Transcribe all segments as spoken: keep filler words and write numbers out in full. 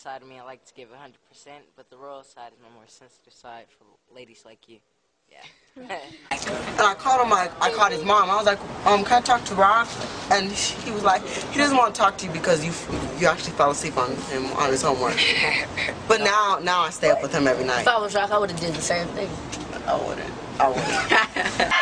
side of me, I like to give one hundred percent, but the royal side is my more sensitive side for ladies like you. Yeah. And I called him, I, I called his mom. I was like, um, can I talk to Roc? And he was like, he doesn't want to talk to you because you you actually fell asleep on him on his homework. But now now I stay up with him every night. If I was Roc, I would have did the same thing. I wouldn't. I wouldn't.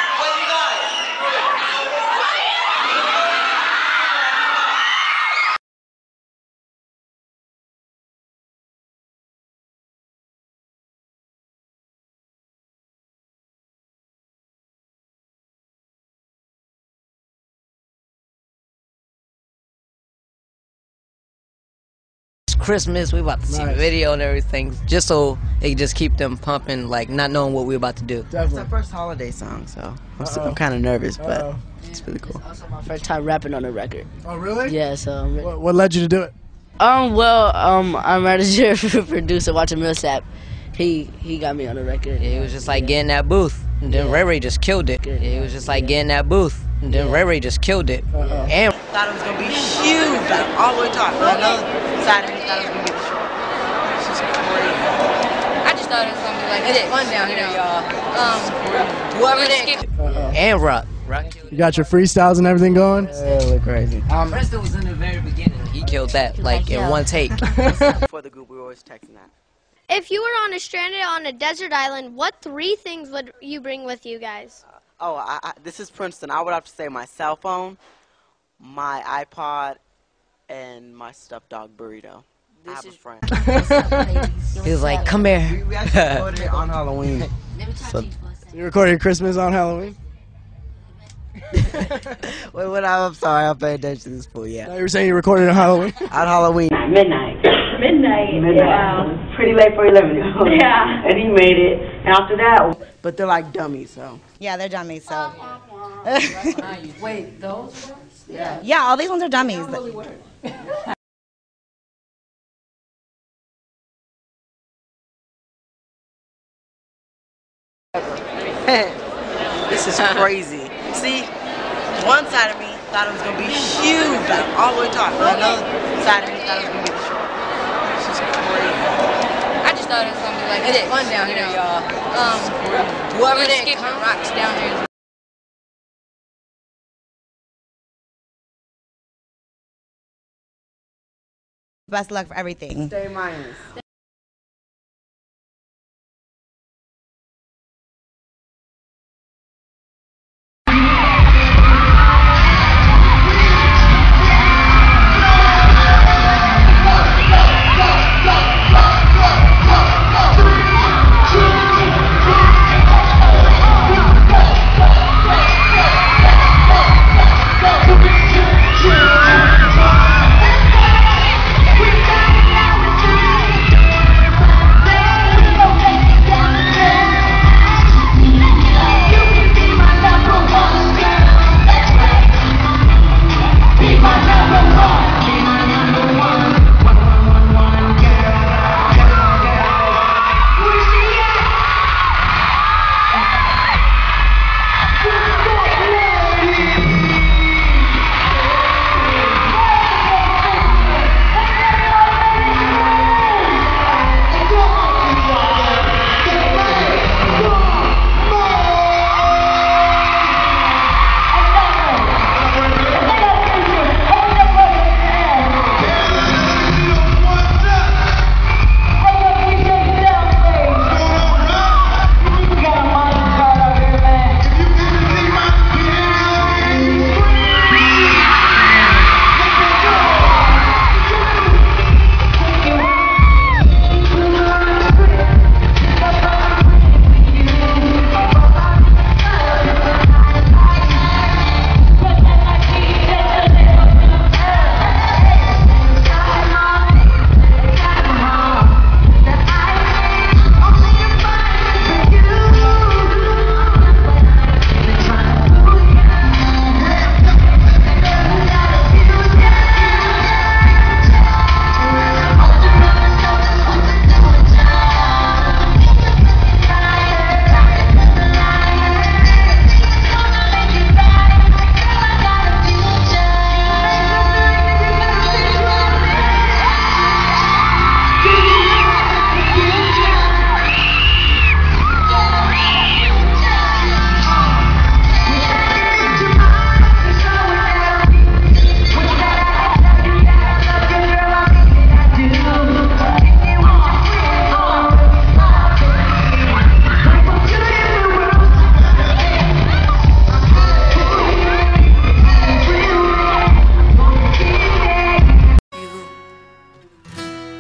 Christmas, we about to see Nice. the video and everything, just so it just keep them pumping, like not knowing what we're about to do. It's Definitely. our first holiday song, so I'm, Uh-oh. I'm kind of nervous, but Uh-oh. it's really cool. Also my first time rapping on a record. Oh, really? Yeah, so I'm ready. What, what led you to do it? Um, well, um, our manager, producer, watching Millsap, he he got me on the record. It was just like getting that booth, and then Yeah. Ray Ray just killed it. It was just like getting that booth, and then Ray Ray just killed it. Uh-oh. And Thought it was gonna be huge, like all the way top. But another side of me thought it was gonna be the short. It's just crazy. I just thought it was gonna be like this. Fun down here, y'all. Um, whoever skip. Uh-oh. and Roc. Roc. You got your freestyles and everything going? It look crazy. Um, Preston was in the very beginning. He killed that like in one take. For the group, we were always texting that. If you were on a stranded on a desert island, what three things would you bring with you guys? Oh, I, I, this is Princeton. I would have to say my cell phone, my iPod, and my stuffed dog burrito. I have a friend. He was like, "Come here." We, we actually recorded it on Halloween. So, You recorded Christmas on Halloween? wait, what? I'm sorry, I'm paying attention to this fool. Yeah, No, you were saying you recorded on Halloween? on Halloween. Midnight. Midnight. Midnight. Yeah. Pretty late for eleven. Yeah. And he made it. After that, But they're like dummies, so. Yeah, they're dummies, so. Wait, those ones? Yeah. Yeah, all these ones are dummies. This is crazy. See, one side of me thought it was gonna be huge, like all the way top. But another side of me thought it was gonna be the short. It's just crazy. I just thought it was gonna be like this. Fun down here, y'all. Um, whoever skipping rocks down here. Best luck for everything. Stay minus.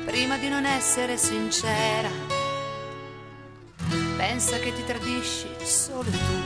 prima di non essere sincera. Pensa che ti tradisci solo tu.